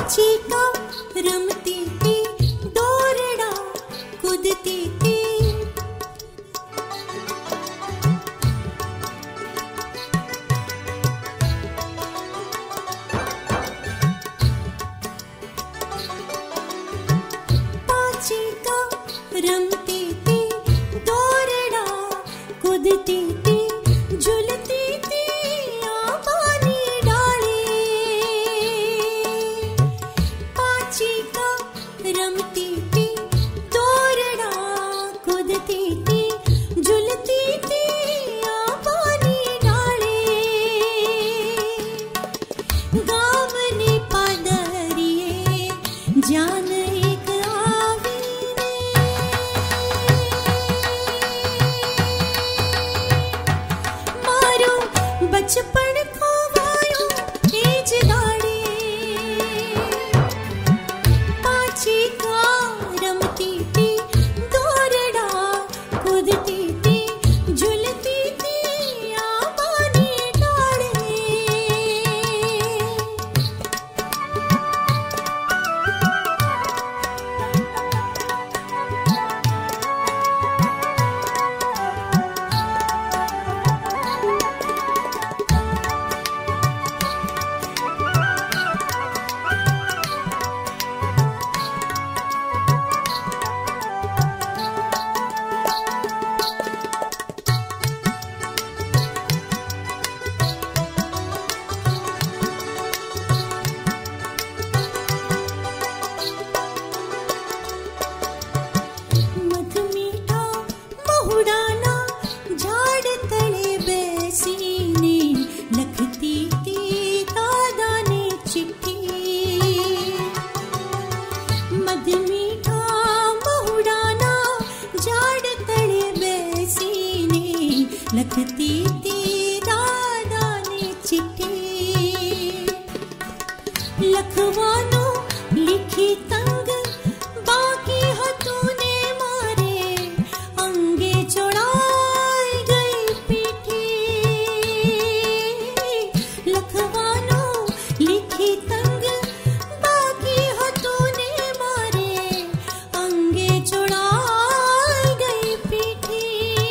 Chica रमती थी, दौड़ना कूदती थी। चीका रमती थी, दौड़ना कूदती थी, झूलती थी आबानी डाले। पाचिका रमती थी, दौड़ना कूदती थी, झूलती थी आबानी डाले। गाँव ने पादरिए जान बचपन खोवायो तेज दाड़े। पाचिका रमती थी, दौड़ना कूदती थी, झूलती थी आबानी डाले। लखती थी दादा ने चिट्ठी, लखवानो लिखी तंग, बाकी हाथों ने मारे, अंगे चढ़ाई गई पीठी। लखवानो लिखी तंग, बाकी हाथों ने मारे, अंगे चढ़ाई गई पीठी।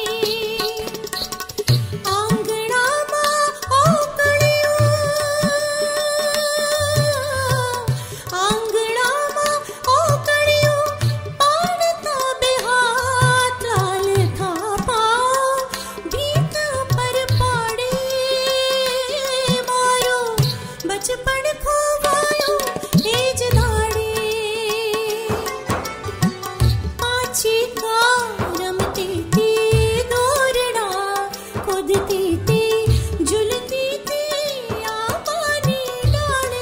बचपन खोवायो तेज दाड़े। पाचिका रमती थी, दौड़ना कूदती थी, झूलती थी आबानी डाले।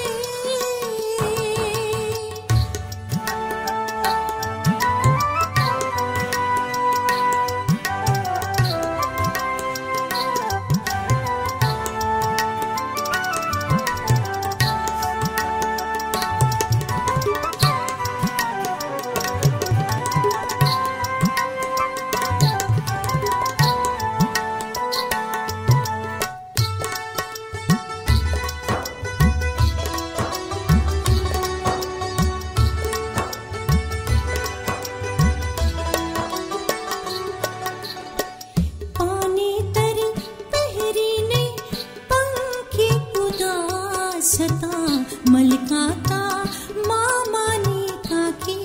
सता मलकाता मामा ने काकी,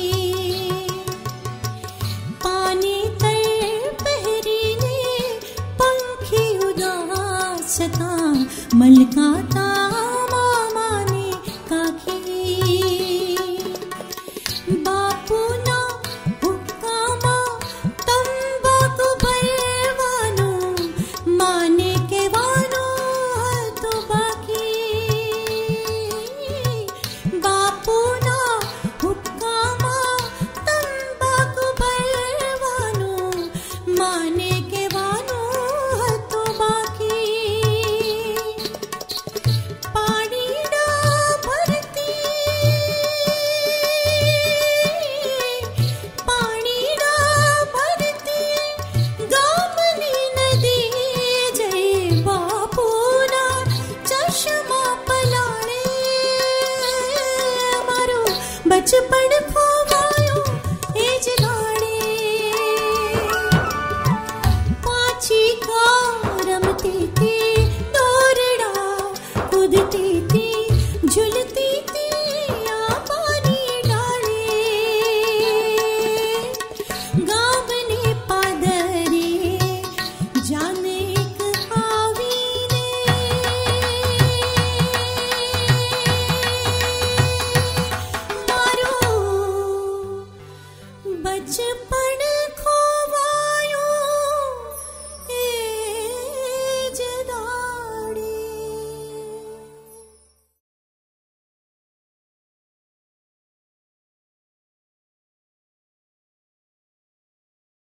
पानी तर पहरी ने पंखी उदासता, मलकाता मामा ने काकी। बापू ना हुक्कामा तंबाकू भरवानो, माने के वानो तो बाकी। बापू ना हुक्कामा तंबाकू भरवानो, माने के वानो तो बाकी।